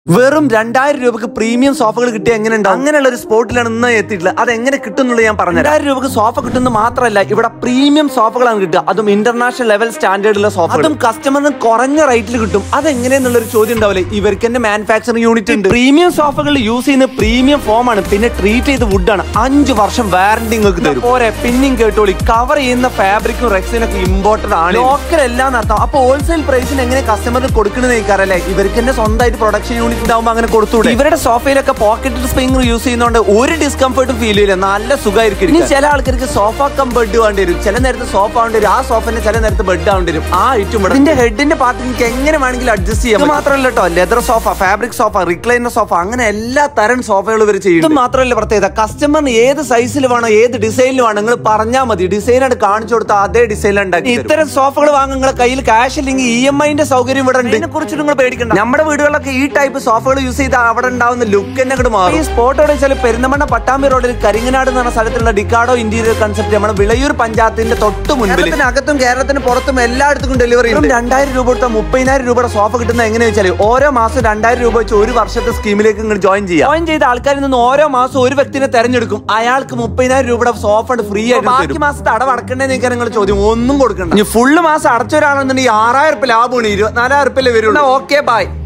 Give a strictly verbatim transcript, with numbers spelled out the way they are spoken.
വെറും രണ്ടായിരം രൂപക്ക് പ്രീമിയം സോഫകൾ കിട്ടിയ എങ്ങനെ ഉണ്ട് അങ്ങനെയുള്ള ഒരു സ്പോട്ടിലാണ് ഇന്ന് എത്തിയിട്ടുള്ളത്. അത് എങ്ങനെ കിട്ടുന്നുള്ളത് ഞാൻ പറഞ്ഞു. രണ്ടായിരം രൂപക്ക് സോഫ കിട്ടുന്നത് മാത്രമല്ല, ഇവിടെ പ്രീമിയം സോഫകളാണ് കിട്ടുക. അതും ഇന്റർനാഷണൽ ലെവൽ സ്റ്റാൻഡേർഡുള്ള സോഫ. അതും കസ്റ്റമറിന് കുറഞ്ഞ റേറ്റിൽ കിട്ടും. അത് എങ്ങനെയെന്നുള്ള ഒരു ചോദ്യം ഉണ്ടാവില്ലേ? ഇവർക്ക് തന്നെ മാനുഫാക്ചറിംഗ് യൂണിറ്റ് ഉണ്ട്. പ്രീമിയം സോഫകളിൽ യൂസ് ചെയ്യുന്ന പ്രീമിയം ഫോം ആണ്, പിന്നെ ട്രീറ്റ് ചെയ്ത വുഡ് ആണ്. അഞ്ചു വർഷം വാറന്റി നിങ്ങൾക്ക് തരും. പോരെ, പിന്നെയും കേട്ടോളി, കവർ ചെയ്യുന്ന ഫാബ്രിക്കും റെക്സിനും ഒക്കെ ഇമ്പോർട്ടഡ് ആണ്. ലോക്കൽ എല്ലാം നടത്താം. അപ്പൊ ഹോൾസെയിൽ പ്രൈസിന് എങ്ങനെ കസ്റ്റമറിന് കൊടുക്കണമെന്ന് നിൽക്കാറല്ലേ? ഇവർക്ക് തന്നെ സ്വന്തമായിട്ട് പ്രൊഡക്ഷൻ യൂണിറ്റ് ഉണ്ടാവുമ്പോൾ അങ്ങനെ കൊടുത്തൂടെ? ഇവരുടെ സോഫയിലൊക്കെ പോക്കറ്റ് സ്പ്രിംഗ് യൂസ് ചെയ്യുന്നതുകൊണ്ട് ഒരു ഡിസ്കംഫർട്ടും ഫീൽ ചെയ്യില്ല. നല്ല സുഖമായിരിക്കും. ഇനി ചില ആൾക്കാർക്ക് സോഫ കം ബെഡ് വേണ്ടി വരും. ചില നേരത്തെ സോഫ ആവേണ്ടി വരും. ആ സോഫന്റെ ചില നേരത്തെ ബെഡ് ആവേണ്ടി വരും. ആ ഐറ്റം ഇതിന്റെ ഹെഡിന്റെ പാർട്ട് നിങ്ങൾക്ക് എങ്ങനെ വേണമെങ്കിലും അഡ്ജസ്റ്റ് ചെയ്യാം. മാത്രമല്ല കേട്ടോ, leather sofa, fabric sofa, recliner sofa, അങ്ങനെ എല്ലാ തരം സോഫകളും ഇവർ ചെയ്യും. ഇത് മാത്രമല്ല പ്രത്യേകത, കസ്റ്റമറിന് ഏത് സൈസിൽ വേണോ ഏത് ഡിസൈനിൽ വേണം നിങ്ങൾ പറഞ്ഞാൽ മതി. ഡിസൈനാണ് കാണിച്ചു കൊടുത്താൽ അതേ ഡിസൈനിൽ ഉണ്ടാക്കി. ഇത്തരം സോഫകൾ വാങ്ങും. നിങ്ങളുടെ കയ്യിൽ ക്യാഷ് ഇല്ലെങ്കിൽ ഇ എം ഐന്റെ സൗകര്യം ഇവിടെ ഉണ്ട്. ഇതിനെ കുറിച്ച് നിങ്ങൾ പേടിക്കണ്ട. നമ്മുടെ വീടുകളിലൊക്കെ ഈ ടൈപ്പ് സോഫകൾ യൂസ് ചെയ്താൽ അവിടെ ഉണ്ടാവുന്ന ലുക്ക് തന്നെ അങ്ങോട്ട് മാറും. ഈ സ്പോട്ടോടെ വെച്ചാൽ പെരിന്തമണ്ണ പട്ടാമ്പി റോഡിൽ കരിങ്ങനാട് എന്ന് പറഞ്ഞ സ്ഥലത്തുള്ള ഡിക്കാഡോ ഇന്റീരിയർ കൺസെപ്റ്റ് നമ്മുടെ വിളയൂർ പഞ്ചായത്തിന്റെ തൊട്ട് മുൻപിൽ. അകത്തും കേരളത്തിന് പുറത്തും എല്ലായിടത്തും ഡെലിവറി ഉണ്ട്. രണ്ടായിരം രൂപ കൊടുത്താൽ മുപ്പതിനായിരം രൂപയുടെ സോഫ കിട്ടുന്ന എങ്ങനെ വെച്ചാൽ ഓരോ മാസം രണ്ടായിരം രൂപ വെച്ച് ഒരു വർഷത്തെ സ്കീമിലേക്ക് നിങ്ങൾ ജോയിൻ ചെയ്യാം. ജോയിൻ ചെയ്ത ആൾക്കാരിൽ നിന്ന് ഓരോ മാസം ഒരു വ്യക്തിനെ തെരഞ്ഞെടുക്കും. അയാൾക്ക് മുപ്പതിനായിരം രൂപയുടെ സോഫ ഫ്രീ ആയിട്ട്. ബാക്കി മാസത്തെ അടവ് അടക്കണ്ടേ നിങ്ങൾ ചോദ്യം ഒന്നും കൊടുക്കണം. ഫുള്ള് മാസം അടച്ച ഒരാളെന്നുണ്ടെങ്കിൽ ആറായിരം റുപ്യ ലാഭമാണ്. ഇരുപത്തിനാലായിരം റുപ്യല്ലേ വരുള്ളൂ. Okay by.